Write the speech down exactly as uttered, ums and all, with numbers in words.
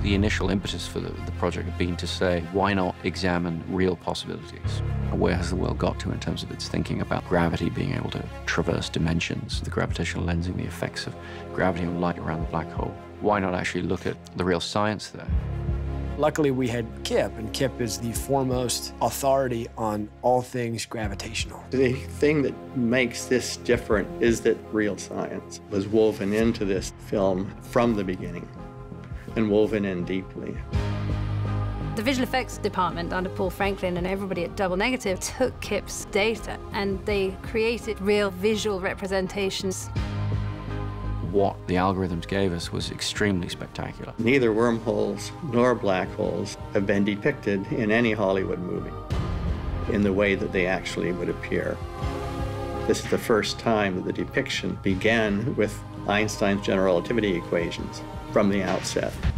The initial impetus for the, the project had been to say, why not examine real possibilities? Where has the world got to in terms of its thinking about gravity being able to traverse dimensions, the gravitational lensing, the effects of gravity on light around the black hole? Why not actually look at the real science there? Luckily, we had Kip, and Kip is the foremost authority on all things gravitational. The thing that makes this different is that real science was woven into this film from the beginning, and woven in deeply. The visual effects department under Paul Franklin and everybody at Double Negative took Kip's data and they created real visual representations. What the algorithms gave us was extremely spectacular. Neither wormholes nor black holes have been depicted in any Hollywood movie in the way that they actually would appear. This is the first time that the depiction began with Einstein's general relativity equations from the outset.